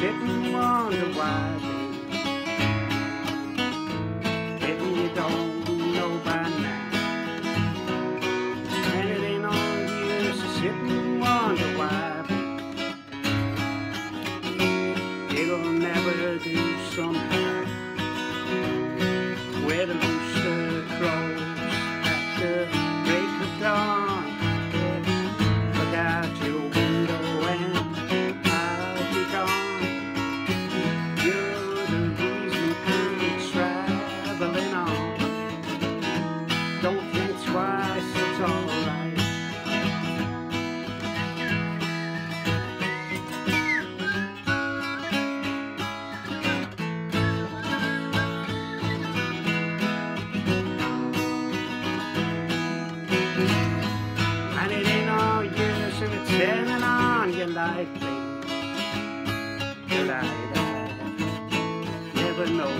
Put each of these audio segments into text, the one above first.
sit and wonder why getting you don't know by now. And it ain't all years to sit and wonder why it'll never do somehow. Where the rooster crows at the break of dawn, look out your window and I'll be gone. You're the reason I'm traveling on. Don't think twice, it's alright. Turning on you lightly, till I never know.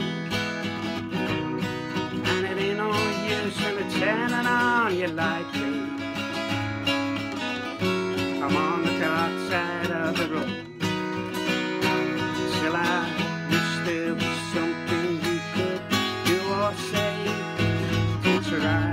And it ain't no use in me turning on you lightly. I'm on the dark side of the road. Still I wish there was something you could do or say to try.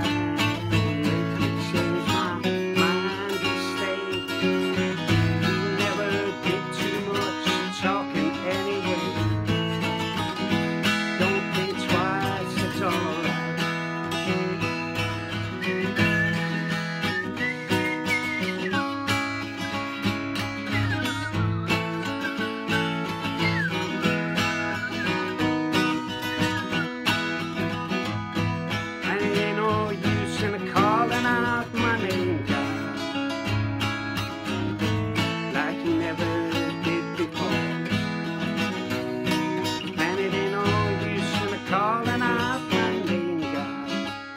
Calling out my name, God, like you never did before. And it ain't no use in calling out my name, God,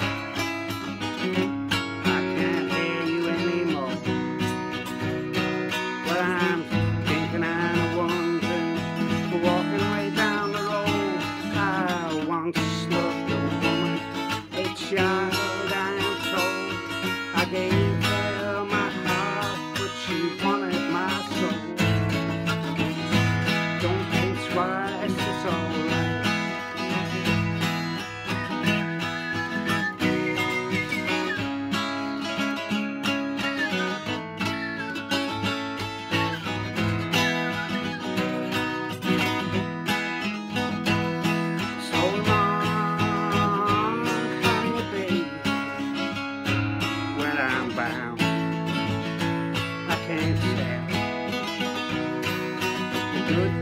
I can't hear you anymore. But I'm thinking and wondering, walking way down the road, I once loved a woman, a child. I gave her my heart, but she wanted my soul. Don't think twice, it's alright. So long, honey, baby, I'm bound, I can't stand the good